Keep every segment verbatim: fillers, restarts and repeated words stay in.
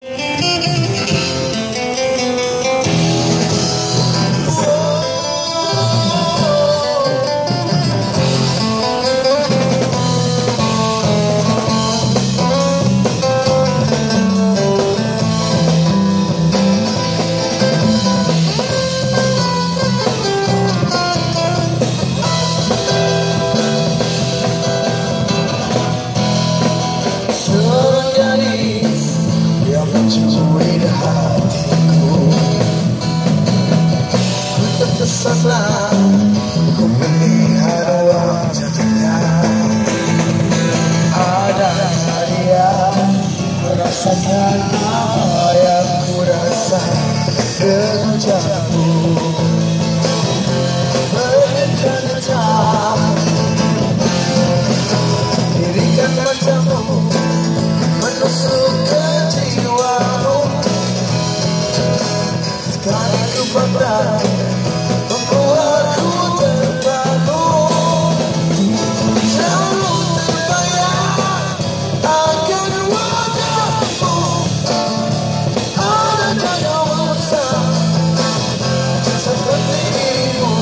Terselah ku melihat wajahnya, ada dia merasakan apa yang ku rasa dengan jauh berkata dirikan matamu menusuk ke jiwamu, sekarang ku pandang membuatku terbangun, selalu terbayang akan wajahmu, ada daya besar seperti dirimu.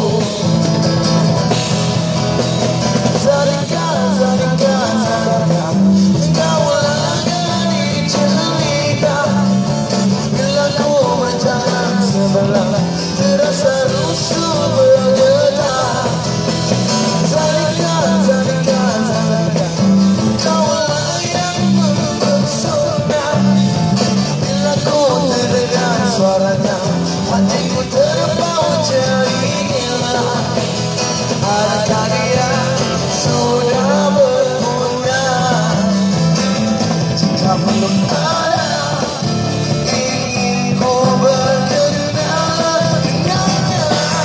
Zalika, Zalika, Zalika, engkau lagi cerita, bila ku berjalan sebelah terasa rusuh bergetar. Zalika, Zalika, Zalika, kaulah yang mempesona, bila ku terdengar suaranya hatiku terbawa ceria. Adakah dia sudah berguna, jika belum ada ingin ku berkenal dengannya.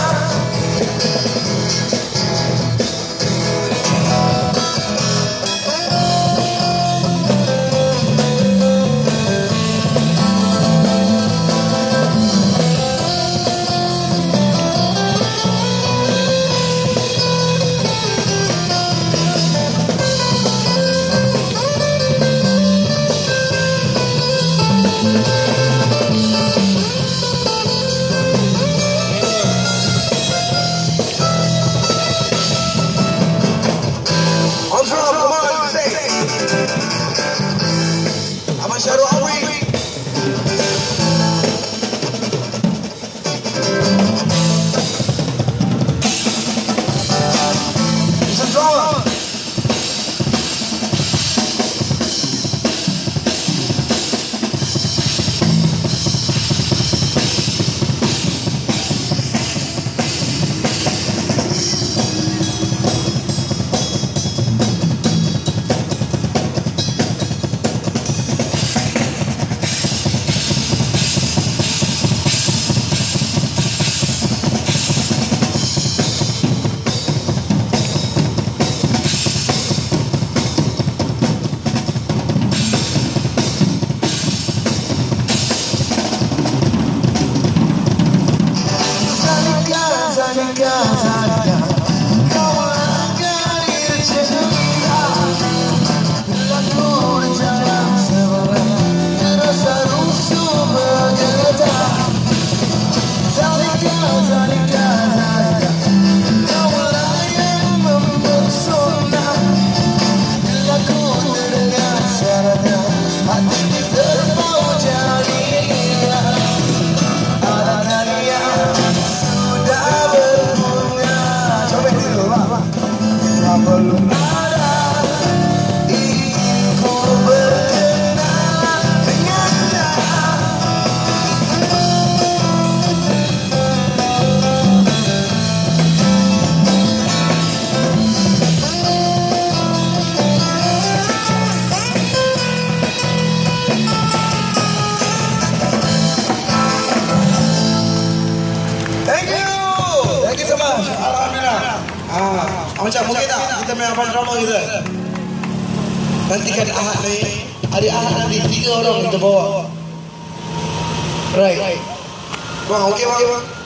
Zalika, Zalika, kaulah gair cerita, bila ku berjalan sebelah terasa rusuh bergetar. Zalika, Zalika, Zalika, kaulah yang mempesona, bila ku terdengar suaranya hatiku terbawa ceria. Adakah dia sudah berguna, coba dulu Pak, belum ada ingin ku berkenal dengannya. Thank you, thank you so much. Alhamdulillah. Ah, macam mungkin tak kita main apa drama kita? Nantikan Ahad ni, hari Ahad nanti tiga orang kita bawa. Right. Bang, okey bang.